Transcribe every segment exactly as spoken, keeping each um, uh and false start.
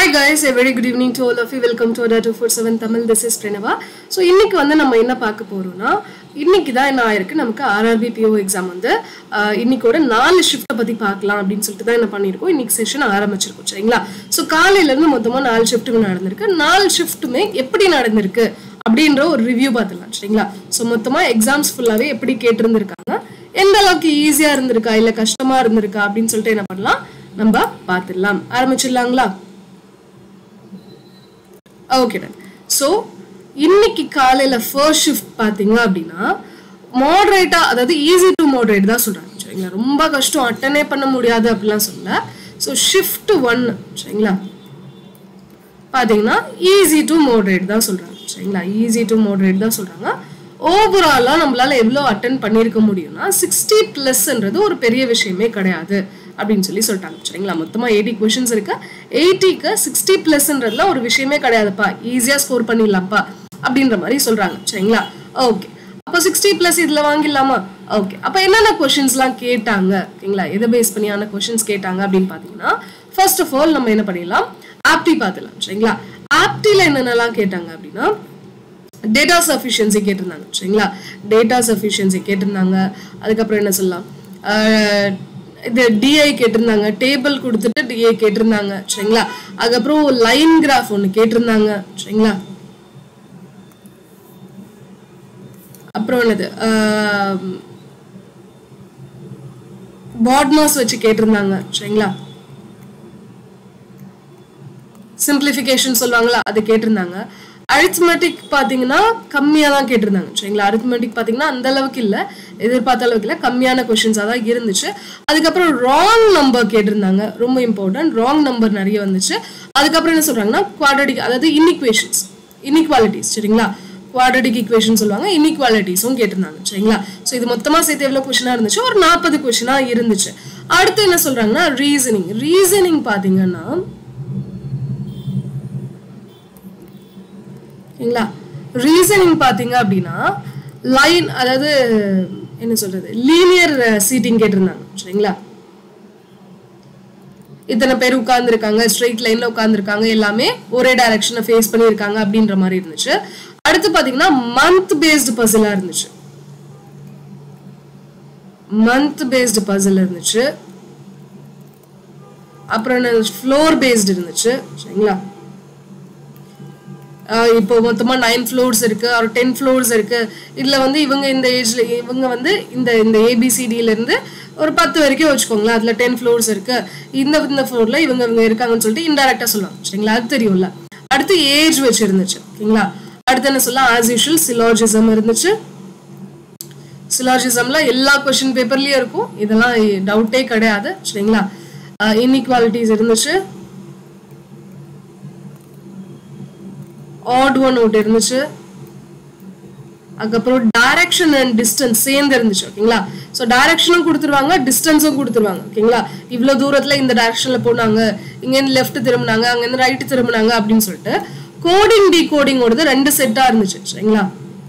Hi guys, a very good evening to all of you. Welcome to Order two forty-seven Tamil. This is Pranava. So இன்னைக்கு வந்து நம்ம என்ன பார்க்க போறோம்னா இன்னைக்கு தான் என்ன ஆயிருக்கு நமக்கு R R B P O exam வந்து இன்னைக்கோட நாலு ஷிஃப்ட் பத்தி பார்க்கலாம் அப்படினு சொல்லிட்டு தான் என்ன பண்ணிருக்கோம். இன்னைக்கு செஷன் ஆரம்பிச்சிருக்கோம் சரிங்களா. சோ காலையில இருந்து மொத்தமா நாலு ஷிஃப்ட் நடந்திருக்கு. நாலு ஷிஃப்ட்டுமே எப்படி நடந்திருக்கு அப்படிங்கற ஒரு ரிவ்யூ பார்க்கலாம் சரிங்களா. சோ மொத்தமா எக்ஸாம்ஸ் ஃபுல்லாவே எப்படி கேட்டிருந்திருக்காங்க, எந்த அளவுக்கு ஈஸியா இருந்திருக்கா இல்ல கஷ்டமா இருந்திருக்கா அப்படினு சொல்லிட்டு என்ன பண்ணலாம் நம்ம பார்த்திடலாம். ஆரம்பிச்சிடலாங்களா? Okay then. So இன்னைக்கு காலையில first shift பாத்தீங்க அப்படினா moderate அதாவது easy to moderate தான் சொல்றாங்க சரிங்களா. ரொம்ப கஷ்டம் அட்டெண்டே பண்ண முடியாது அப்படிலாம் சொல்லல. So shift one சரிங்களா பாத்தீங்கன்னா easy to moderate தான் சொல்றாங்க சரிங்களா. easy to moderate தான் சொல்றாங்க. ஓவராலா நம்மளால எவ்வளவு அட்டெண்ட் பண்ணிருக்க முடியும்னா sixty plus ன்றது ஒரு பெரிய விஷயமே கிடையாது அப்படினு சொல்லி சொல்றாங்க சரிங்களா. மொத்தமா eighty क्वेश्चंस இருக்கு. eighty க்கு sixty plus ன்றதுல ஒரு விஷயமே கிடையாதுப்பா, ஈஸியா ஸ்கோர் பண்ணிடலாம்ப்பா அப்படின்ற மாதிரி சொல்றாங்க சரிங்களா. ஓகே, அப்ப sixty plus இதுல வாங்கிடலாமா? ஓகே, அப்ப என்னென்ன क्वेश्चंसலாம் கேட்டாங்க ஓகேங்களா, எதை பேஸ் பண்ணியான क्वेश्चंस கேட்டாங்க அப்படினு பாத்தீங்கன்னா ஃபர்ஸ்ட் ஆஃப் ஆல் நம்ம என்ன பண்ணிடலாம், ஆப்டி பார்த்துலாம் சரிங்களா. ஆப்டில என்னென்னலாம் கேட்டாங்க அப்படின்னா டேட்டா சஃபிஷியன்சி கேட்டிருந்தாங்க சரிங்களா. டேட்டா சஃபிஷியன்சி கேட்டிருந்தாங்க. அதுக்கப்புறம் என்ன சொல்லலாம், இது டிஐ கேட்டிருந்தாங்க, டேபிள் கொடுத்துட்டு டிஐ கேட்டிருந்தாங்க சரிங்களா. அதுக்கப்புறம் லைன் கிராஃப் ஒன்று கேட்டிருந்தாங்க சரிங்களா. அப்புறம் என்னது பாட்மாஸ் வச்சு கேட்டிருந்தாங்க சரிங்களா. சிம்பிளிஃபிகேஷன் சொல்லுவாங்களா அது கேட்டிருந்தாங்க. அரித்மெட்டிக் பாத்தீங்கன்னா கம்மியா தான் கேட்டிருந்தாங்க சரிங்களா. அரித்மெட்டிக் பாத்தீங்கன்னா அந்த அளவுக்கு இல்ல, எதிர்பார்த்த அளவுக்கு இல்ல, கம்மியான क्वेश्चंस தான் இருந்துச்சு. அதுக்கப்புறம் ராங் நம்பர் கேட்டிருந்தாங்க, ரொம்ப இம்பார்ட்டன்ட். ராங் நம்பர் நிறைய வந்துச்சு. அதுக்கப்புறம் என்ன சொல்றாங்கன்னா குவாட்ரடிக் அதாவது இன்இக்வேஷன்ஸ் இன்இக்வாலிட்டிஸ் சரிங்களா. குவாட்ரடிக் ஈக்குவேஷன் சொல்லுவாங்க, இன்இக்வாலிட்டிஸும் கேட்டிருந்தாங்க சரிங்களா. ஸோ இது மொத்தமா சேர்த்து எவ்வளவு கொஸ்டினா இருந்துச்சு, ஒரு நாற்பது கொஸ்டினா இருந்துச்சு. அடுத்து என்ன சொல்றாங்கன்னா ரீசனிங். ரீசனிங் பாத்தீங்கன்னா ரீசனிங் பாத்தீங்க அப்படின்னா லைன் அதாவது என்ன சொல்றது லீனியர் சீட்டிங் கேட்டிருந்தாங்க சரிங்களா. இத்தனை பேர் உட்கார்ந்து இருக்காங்க, ஸ்ட்ரெயிட் லைன்ல உட்கார்ந்து இருக்காங்க, எல்லாமே ஒரே டைரக்ஷனை ஃபேஸ் பண்ணி இருக்காங்க அப்படின்ற மாதிரி இருந்துச்சு. அடுத்து பாத்தீங்கன்னா மந்த் பேஸ்டு பசிலா இருந்துச்சு. மந்த் பேஸ்டு பசில் இருந்துச்சு. அப்புறம் என்ன ஃப்ளோர் பேஸ்டு இருந்துச்சு சரிங்களா. இப்போ மொத்தமா நைன் ஃப்ளோர்ஸ் இருக்கு, ஒரு டென் ஃப்ளோர்ஸ் இருக்கு. இதுல வந்து இவங்க இந்த ஏஜ்ல இவங்க வந்து இந்த இந்த ஏபிசிடில இருந்து ஒரு பத்து வரைக்கும் வச்சுக்கோங்களேன், அதுல டென் ஃப்ளோர்ஸ் இருக்கு, இந்த இந்த ஃப்ளோர்ல இவங்க இவங்க இருக்காங்கன்னு சொல்லிட்டு இன்டைரக்டா சொல்லுவாங்க சரிங்களா. அது தெரியும்ல. அடுத்து ஏஜ் வச்சு இருந்துச்சு ஓகேங்களா. அடுத்து என்ன சொல்லலாம், ஆஸ் யூஷுவல் சிலாஜிசம் இருந்துச்சு. சிலாஜிசம்ல எல்லா கொஸ்டின் பேப்பர்லயும் இருக்கும், இதெல்லாம் டவுட்டே கிடையாது சரிங்களா. இன்இக்வாலிட்டிஸ் இருந்துச்சு. ஆட் ஒன் அவுட் இருந்துச்சு. அதுக்கப்புறம் டைரக்ஷன் அண்ட் டிஸ்டன்ஸ் சேர்ந்து இருந்துச்சு ஓகேங்களா. ஸோ டைரக்ஷனும் கொடுத்துருவாங்க, டிஸ்டன்ஸும் கொடுத்துருவாங்க ஓகேங்களா. இவ்வளவு தூரத்துல இந்த டைரக்ஷன்ல போனாங்க, இங்க இருந்து லெஃப்ட் திரும்பினாங்க, அங்க இருந்து ரைட் திரும்பினாங்க அப்படின்னு சொல்லிட்டு கோடிங் டி கோடிங்கோடது ரெண்டு செட்டா இருந்துச்சு சரிங்களா.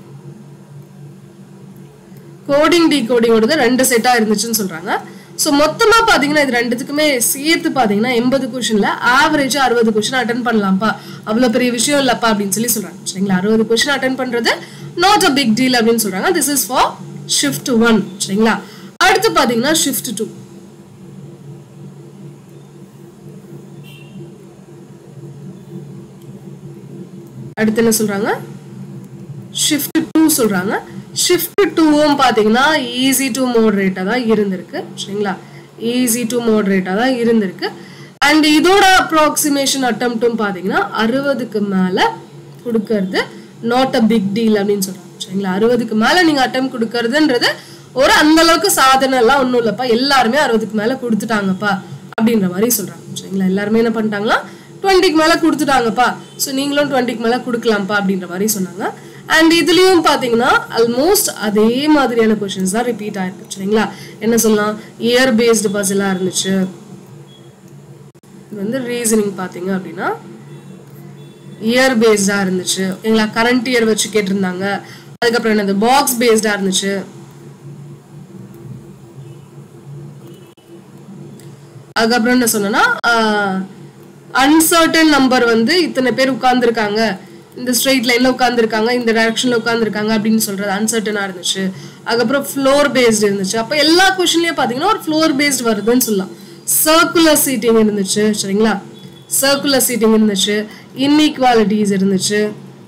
கோடிங் டி கோடிங்கோடது ரெண்டு செட்டா இருந்துச்சுன்னு சொல்றாங்க. ஸோ மொத்தமா பாத்தீங்கன்னா இது ரெண்டுத்துக்குமே சேர்த்து பாத்தீங்கன்னா எண்பது கொஸ்டின்ல ஆவரேஜா அறுபது கொஸ்டின் அட்டன் பண்ணலாம்ப்பா, அவ்வளவு பெரிய விஷயம் இல்லப்பா அப்படின்னு சொல்லி சொல்றாங்க சரிங்களா. அறுபது கொஸ்டின் அட்டன் பண்றது நாட் அ பிக் டீல் அப்படின்னு சொல்றாங்க. This is for shift one சரிங்களா. அடுத்து பாத்தீங்கன்னா ஷிஃப்ட் டூ. அடுத்து என்ன சொல்றாங்க, ஷிஃப்ட் டூ சொல்றாங்க. ஷிஃப்ட் டூவும் பாத்தீங்கன்னா ஈஸி டு மோடரேட்டா தான் இருந்திருக்கு சரிங்களா. ஈஸி டு மோடரேட்டா தான் இருந்திருக்கு. அண்ட் இதோட அப்ராக்சிமேஷன் அட்டெம்ப்டும் பாத்தீங்கன்னா அறுபதுக்கு மேல கொடுக்கறது நாட் அ பிக் டீல் அப்படின்னு சொல்றாங்க சரிங்களா. அறுபதுக்கு மேல நீங்க அட்டம் கொடுக்கறதுன்றது ஒரு அந்த அளவுக்கு சாதனை எல்லாம் ஒண்ணும் இல்லப்பா, எல்லாருமே அறுபதுக்கு மேல கொடுத்துட்டாங்கப்பா அப்படின்ற மாதிரி சொல்றாங்க சரிங்களா. எல்லாருமே என்ன பண்ணிட்டாங்களா டுவெண்ட்டிக்கு மேல கொடுத்துட்டாங்கப்பா, ஸோ நீங்களும் டுவெண்ட்டிக்கு மேல கொடுக்கலாம்ப்பா அப்படின்ற மாதிரி சொன்னாங்க. அண்ட் இதுலயும் பாத்தீங்கன்னா ஆல்மோஸ்ட் அதே மாதிரியான क्वेश्चंस தான் ரிப்பீட் ஆயிருக்கு சரிங்களா. என்ன சொல்லலாம், இயர் பேஸ்டு பசிலா இருந்துச்சு. இது வந்து ரீசனிங் பாத்தீங்க அப்படின்னா இயர் பேஸ்டா இருந்துச்சு ஓகேங்களா. கரண்ட் இயர் வச்சு கேட்டிருந்தாங்க. அதுக்கப்புறம் என்னது பாக்ஸ் பேஸ்டா இருந்துச்சு. அதுக்கப்புறம் என்ன சொன்னா அன்சர்டன் நம்பர் வந்து இத்தனை பேர் உட்கார்ந்துருக்காங்க, இந்த ஸ்ட்ரெயிட் லைன்ல உட்கார்ந்துருக்காங்க, இந்த டைரக்ஷன்ல உட்கார்ந்துருக்காங்க அப்படின்னு சொல்றது அன்சர்டனா இருந்துச்சு. அதுக்கப்புறம் ஃப்ளோர் பேஸ்டு இருந்துச்சு. அப்போ எல்லா கொஸ்டின்லயும் பாத்தீங்கன்னா ஒரு ஃப்ளோர் பேஸ்டு வருதுன்னு சொல்லலாம். சர்க்குலர் சீட்டிங் இருந்துச்சு சரிங்களா, சர்க்குலர் சீட்டிங் இருந்துச்சு, இன்இக்வாலிட்டிஸ் இருந்துச்சு.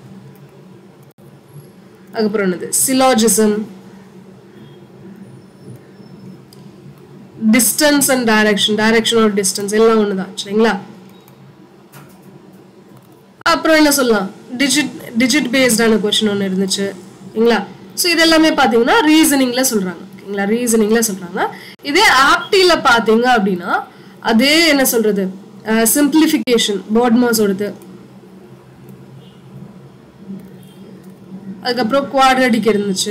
அதுக்கப்புறம் என்னது syllogism, distance and direction, direction or distance எல்லாம் ஒண்ணுதான் சரிங்களா. அப்புறம் என்ன சொல்லலாம், டிஜிட் டிஜிட் பேஸ்டான கொஸ்டின் ஒன்று இருந்துச்சு சரிங்களா. ஸோ இது எல்லாமே பார்த்தீங்கன்னா ரீசனிங்ல சொல்றாங்க ஓகேங்களா, ரீசனிங்ல சொல்றாங்க. இதே ஆப்டில பார்த்தீங்க அப்படின்னா அதே என்ன சொல்றது சிம்பிளிஃபிகேஷன் போர்ட்மாஸோடது, அதுக்கப்புறம் குவாட்ரடிக் இருந்துச்சு,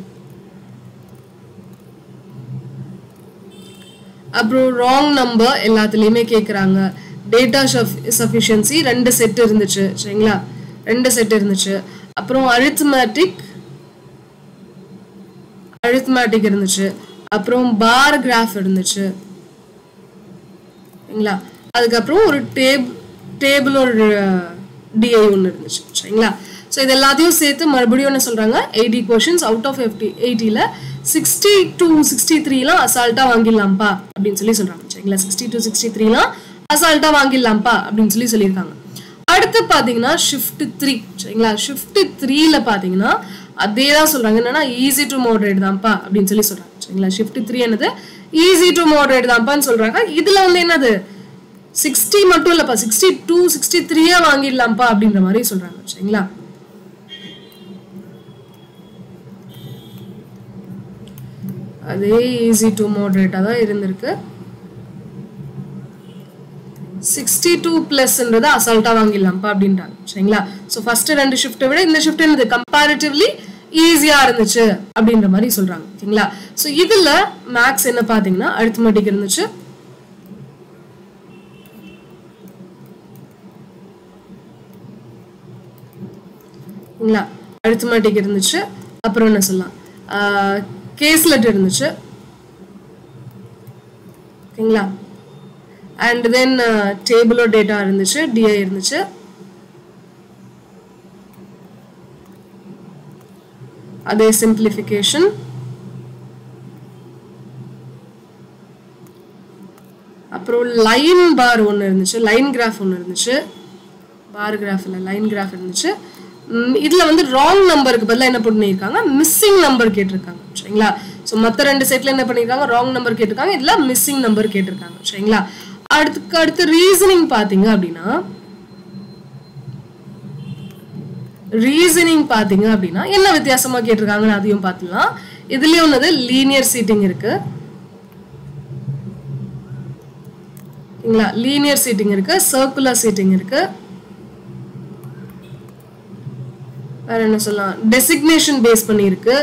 அப்புறம் ராங் நம்பர் எல்லாத்துலேயுமே கேட்குறாங்க. டேட்டா சஃபிஷியன்சி ரெண்டு செட் இருந்துச்சு சரிங்களா, ரெண்டு செட் இருந்துச்சு. அப்புறம் அரித்மேட்டிக் அரித்மேட்டிக் இருந்துச்சு, அப்புறம் பார் கிராஃப் இருந்துச்சு சரிங்களா. அதுக்கப்புறம் ஒரு டேப் டேபிள் ஒரு டிஐ ஒன்று இருந்துச்சு சரிங்களா. ஸோ இது எல்லாத்தையும் சேர்த்து மறுபடியும் என்ன சொல்றாங்க, எயிட்டி கொஸ்டின்ஸ் அவுட் ஆஃப் எஃப்டி எயிட்டில சிக்ஸ்டி டு சிக்ஸ்டி த்ரீலாம் அசால்ட்டா வாங்கிடலாம்ப்பா அப்படின்னு சொல்லி சொல்றாங்க சரிங்களா. சிக்ஸ்டி டு சிக்ஸ்டி த்ரீலாம் அசால்ட்டா வாங்கிடலாம்ப்பா அப்படின்னு சொல்லி சொல்லியிருக்காங்க. அடுத்து பாத்தீங்கன்னா ஷிஃப்ட் த்ரீ சரிங்களா. ஷிஃப்ட் த்ரீல பாத்தீங்கன்னா அதே தான் சொல்றாங்க, என்னன்னா ஈஸி டு மாடரேட் தான்ப்பா அப்படின்னு சொல்லி சொல்றாங்க சரிங்களா. ஷிஃப்ட் த்ரீ என்னது ஈஸி டு மாடரேட் தான்ப்பான்னு சொல்றாங்க. இதுல வந்து என்னது சிக்ஸ்டி மட்டும் இல்லப்பா, சிக்ஸ்டி டூ சிக்ஸ்டி த்ரீயா வாங்கிடலாம்ப்பா அப்படின்ற மாதிரி சொல்றாங்க சரிங்களா. அதே ஈஸி டு மாடரேட்டா தான் இருந்திருக்கு. சிக்ஸ்டி டூ பிளஸ்ன்றது அசால்ட்டா வாங்கிடலாம்ப்பா அப்படின்றாங்க சரிங்களா. ஸோ ஃபர்ஸ்ட் ரெண்டு ஷிஃப்ட்டை விட இந்த ஷிஃப்ட் என்னது கம்பேரிட்டிவ்லி ஈஸியா இருந்துச்சு அப்படின்ற மாதிரி சொல்றாங்க சரிங்களா. ஸோ இதுல மேக்ஸ் என்ன பாத்தீங்கன்னா அரித்மெட்டிக் இருந்துச்சு, சரிங்களா, அரித்மெட்டிக் இருந்துச்சு. அப்புறம் என்ன சொல்லலாம், கேஸ்லெட் இருந்துச்சு ஓகேங்களா. அண்ட் தென் டேபிளோ டேட்டா இருந்துச்சு, டிஐ இருந்துச்சு. அதே சிம்பிளிஃபிகேஷன், அப்புறம் லைன் பார் ஒன்று இருந்துச்சு, லைன் கிராஃப் ஒன்று இருந்துச்சு, பார் கிராஃப் இல்லை லைன் கிராஃப் இருந்துச்சு. இதுல வந்து ராங் நம்பருக்கு பதிலாக என்ன பண்ணியிருக்காங்க, மிஸ்ஸிங் நம்பர் கேட்டிருக்காங்க சரிங்களா. ஸோ மற்ற ரெண்டு செட்ல என்ன பண்ணியிருக்காங்க, ராங் நம்பர் கேட்டிருக்காங்க, இதுல மிஸ்ஸிங் நம்பர் கேட்டிருக்காங்க சரிங்களா. அடுத்து அடுத்து ரீசனிங் பாத்தீங்க அப்படின்னா ரீசனிங் பாத்தீங்க அப்படின்னா என்ன வித்தியாசமா கேட்டிருக்காங்கன்னு அதையும் பார்த்துலாம். இதுலயும் ஒன்னது லீனியர் சீட்டிங் இருக்கு சரிங்களா, லீனியர் சீட்டிங் இருக்கு, சர்க்குலர் சீட்டிங் இருக்கு. வேற என்ன சொல்லலாம், டெசிக்னேஷன் பேஸ் பண்ணி இருக்கு.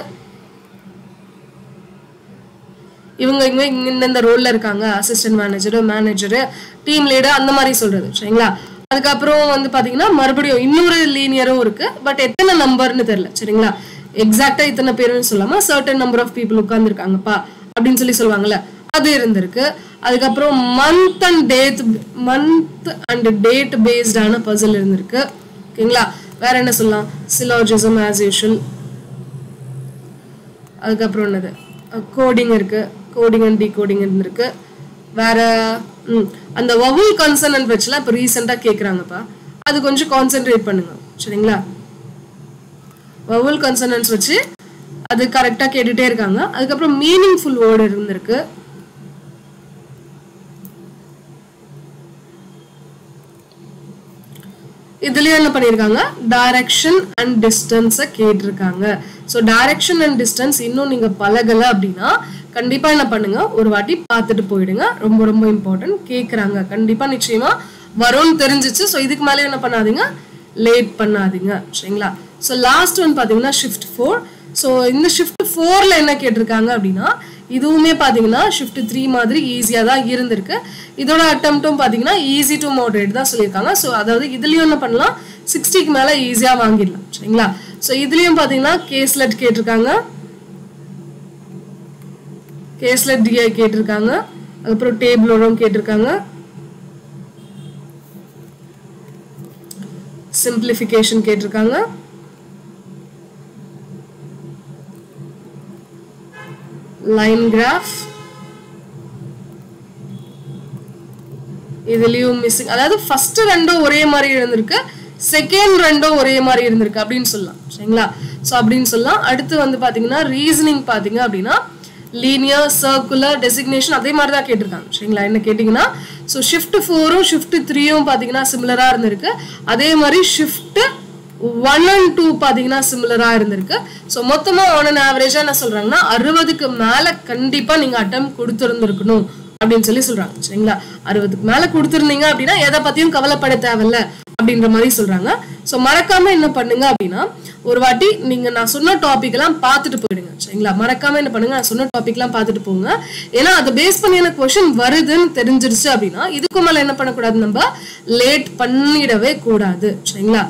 இவங்க இவங்க இந்த ரோல்ல இருக்காங்க, assistant manager, manager, team leader அந்த மாதிரி சொல்றது சரிங்களா. அதுக்கப்புறம் வந்து பாத்தீங்கன்னா மறுபடியும் இன்னொரு லீனியரும் இருக்கு, பட் எத்தனை நம்பர்னு தெரியல சரிங்களா. எக்ஸாக்டா இத்தனை பேருன்னு சொல்லாம சர்டன் நம்பர் ஆஃப் பீப்புள் உட்கார்ந்துருக்காங்கப்பா அப்படின்னு சொல்லி சொல்லுவாங்கல்ல, அது இருந்திருக்கு. அதுக்கப்புறம் month and date month and date பேஸ்டான பசில் இருந்திருக்கு ஓகேங்களா. வேற என்ன சொல்லலாம், சிலாஜிசம் ஆஸ் யூஷுவல். அதுக்கப்புறம் என்னது கோடிங் இருக்கு, கோடிங் அண்ட் டிகோடிங் இருந்திருக்கு. வேற அந்த வவுல் கன்சனன்ட் வச்சுலாம் இப்போ ரீசெண்டா கேட்குறாங்கப்பா, அது கொஞ்சம் கான்சென்ட்ரேட் பண்ணுங்க சரிங்களா. வவுல் கன்சனன்ட்ஸ் வச்சு அது கரெக்டா கேட்டுட்டே இருக்காங்க. அதுக்கப்புறம் மீனிங்ஃபுல் வேர்டு இருந்திருக்கு. இதுலயும் என்ன பண்ணிருக்காங்க, டைரக்ஷன் அண்ட் டிஸ்டன்ஸை கேட்டிருக்காங்க. ஸோ டைரக்ஷன் அண்ட் டிஸ்டன்ஸ் இன்னும் நீங்க பழகல அப்படின்னா கண்டிப்பா என்ன பண்ணுங்க, ஒரு வாட்டி பார்த்துட்டு போயிடுங்க, ரொம்ப ரொம்ப இம்பார்ட்டன்ட். கேட்குறாங்க கண்டிப்பா நிச்சயமா வரும்னு தெரிஞ்சிச்சு. ஸோ இதுக்கு மேலே என்ன பண்ணாதீங்க, லேட் பண்ணாதீங்க சரிங்களா. ஸோ லாஸ்ட் ஒன் பார்த்தீங்கன்னா ஷிஃப்ட் ஃபோர். ஸோ இந்த ஷிஃப்ட் ஃபோர்ல என்ன கேட்டிருக்காங்க அப்படின்னா இதுவுமே பார்த்தீங்கன்னா ஷிஃப்ட் த்ரீ மாதிரி ஈஸியாக தான் இருந்திருக்கு. இதோட அட்டம்ப்டும் பார்த்தீங்கன்னா ஈஸி டு மாடரேட் தான் சொல்லியிருக்காங்க. ஸோ அதாவது இதுலயும் என்ன பண்ணலாம், சிக்ஸ்டிக்கு மேலே ஈஸியாக வாங்கிடலாம் சரிங்களா. ஸோ இதுலயும் பார்த்தீங்கன்னா கேஸ்லெட் கேட்டிருக்காங்க, கேஸ்லெட் டிஐ கேட்டிருக்காங்க, அதுக்கப்புறம் டேபிளோடும் கேட்டிருக்காங்க. simplification கேட்டிருக்காங்க. line graph இதுலயும் மிஸ்ஸிங், அதாவது ஃபர்ஸ்ட் ரெண்டும் ஒரே மாதிரி இருந்திருக்கு, செகண்ட் ரெண்டும் ஒரே மாதிரி இருந்திருக்கு அப்படின்னு சொல்லலாம். சரிங்களா? ஸோ அப்படின்னு சொல்லலாம். அடுத்து வந்து பாத்தீங்கன்னா ரீசனிங் பாத்தீங்க அப்படின்னா லீனியர், சர்க்குலர், டெசிக்னேஷன் அதே மாதிரி தான் கேட்டிருக்காங்க. சரிங்களா? என்ன கேட்டிங்கன்னா ஸோ ஷிஃப்ட் ஃபோரும் ஷிஃப்ட் த்ரீயும் பார்த்தீங்கன்னா சிமிலராக இருந்திருக்கு. அதே மாதிரி ஷிஃப்ட் ஒன் அண்ட் டூ பார்த்தீங்கன்னா சிமிலராக இருந்திருக்கு. ஸோ மொத்தமாக ஆன் அண்ட் ஆவரேஜாக என்ன சொல்கிறாங்கன்னா அறுபதுக்கு மேலே கண்டிப்பாக நீங்கள் அட்டம் கொடுத்துருந்துருக்கணும் அப்படின்னு சொல்லி சொல்கிறாங்க. சரிங்களா? அறுபதுக்கு மேலே கொடுத்துருந்தீங்க அப்படின்னா எதை பற்றியும் கவலைப்பட தேவையில்ல அப்படின்ற மாதிரி சொல்கிறாங்க. ஸோ மறக்காம என்ன பண்ணுங்க அப்படின்னா ஒரு வாட்டி நீங்கள் நான் சொன்ன டாபிக் எல்லாம் பார்த்துட்டு போயிடுங்க. சரிங்களா? மறக்காம என்ன பண்ணுங்க, நான் சொன்ன டாபிக் எல்லாம் பார்த்துட்டு போங்க. ஏன்னா அதை பேஸ் பண்ணி எனக்கு கொஸ்டின் வருதுன்னு தெரிஞ்சிருச்சு அப்படின்னா இதுக்கு மேலே என்ன பண்ணக்கூடாது, நம்ம லேட் பண்ணிடவே கூடாது. சரிங்களா?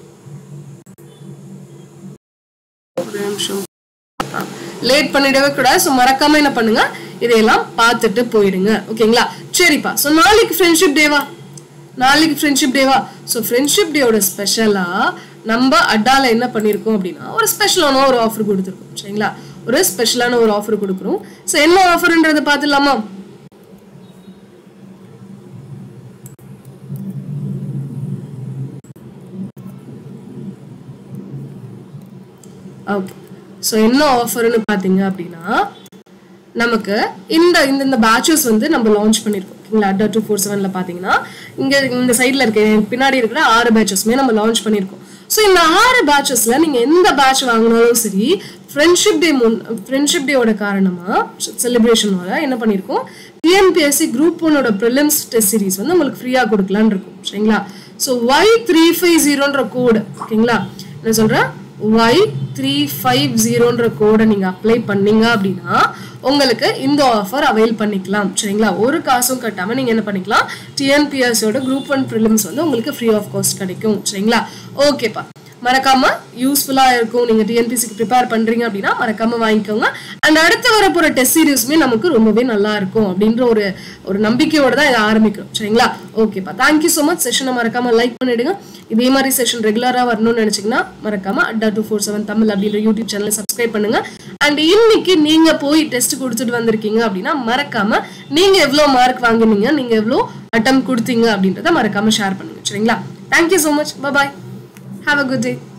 லேட் பண்ணிடவே கூடாது. ஸோ மறக்காம என்ன பண்ணுங்க, இதையெல்லாம் பார்த்துட்டு போயிடுங்க. ஓகேங்களா? சரிப்பா. ஸோ நாளைக்கு ஃப்ரெண்ட்ஷிப் டேவா? நாளைக்கு ஃப்ரெண்ட்ஷிப் டேவா? ஸோ ஃப்ரெண்ட்ஷிப் டேவோட ஸ்பெஷலா நம்ம அட்டால என்ன பண்ணியிருக்கோம் அப்படின்னா ஒரு ஸ்பெஷலான ஒரு ஆஃபர் கொடுத்துருக்கோம். சரிங்களா? ஒரு ஸ்பெஷலான ஒரு ஆஃபர் கொடுக்குறோம். ஸோ என்ன ஆஃபர்ன்றதை பார்த்துடலாமா? ஓகே. ஸோ என்ன ஆஃபர்னு பார்த்தீங்க அப்படின்னா நமக்கு இந்த இந்த பேட்சஸ் வந்து நம்ம லான்ச் பண்ணியிருக்கோம். ஓகேங்களா? அட்டா டூ ஃபோர் செவன்ல பார்த்தீங்கன்னா இங்கே இந்த சைடில் இருக்க பின்னாடி இருக்கிற ஆறு பேட்சஸ்மே நம்ம லான்ச் பண்ணியிருக்கோம். ஸோ இந்த ஆறு பேட்சஸ்ல நீங்கள் எந்த பேட்ச் வாங்கினாலும் சரி ஃப்ரெண்ட்ஷிப் டே முன் ஃப்ரெண்ட்ஷிப் டேவோட காரணமாக செலிப்ரேஷனோட என்ன பண்ணியிருக்கோம், டிஎன்பிஎஸ்சி குரூப் ஒன்னோட ப்ரிலிம்ஸ் டெஸ்ட் சீரிஸ் வந்து உங்களுக்கு ஃப்ரீயாக கொடுக்கலான்னு இருக்கும். சரிங்களா? ஸோ ஒய் த்ரீ ஃபைவ் ஜீரோன்ற கோடு, ஓகேங்களா, என்ன சொல்கிறேன், ஒய் த்ரீ ஃபைவ் ஜீரோன்ற கோடை நீங்கள் அப்ளை பண்ணீங்க அப்படின்னா உங்களுக்கு இந்த ஆஃபர் அவைல் பண்ணிக்கலாம். சரிங்களா? ஒரு காசும் கட்டாமல் நீங்கள் என்ன பண்ணிக்கலாம், டிஎன்பிஎஸ்சியோட குரூப் ஒன் ப்ரிலிம்ஸ் வந்து உங்களுக்கு ஃப்ரீ ஆஃப் காஸ்ட் கிடைக்கும். சரிங்களா? ஓகேப்பா. மறக்காம யூஸ்ஃபுல்லாக இருக்கும். நீங்கள் டிஎன்பிஎஸ்சிக்கு ப்ரிப்பேர் பண்ணுறீங்க அப்படின்னா மறக்காம வாங்கிக்கோங்க. அண்ட் அடுத்து வர போகிற டெஸ்ட் சீரிஸுமே நமக்கு ரொம்பவே நல்லா இருக்கும் அப்படின்ற ஒரு ஒரு நம்பிக்கையோடு தான் இதை ஆரம்பிக்கிறோம். சரிங்களா? ஓகேப்பா. Thank you so much. செஷனை மறக்காம லைக் பண்ணிடுங்க. இதே மாதிரி செஷன் ரெகுலராக வரணும்னு நினச்சிங்கன்னா மறக்காம அட்டா டூ ஃபோர் செவன் தமிழ் அப்படின்ற யூடியூப் சேனலை சப்ஸ்கிரைப் பண்ணுங்க. அண்ட் இன்னைக்கு நீங்கள் போய் டெஸ்ட் கொடுத்துட்டு வந்திருக்கீங்க அப்படின்னா மறக்காம நீங்கள் எவ்வளோ மார்க் வாங்கினீங்க, நீங்கள் எவ்வளோ அட்டம் கொடுத்தீங்க அப்படின்றத மறக்காம ஷேர் பண்ணுங்க. சரிங்களா? Thank you so much. Bye. Have a good day.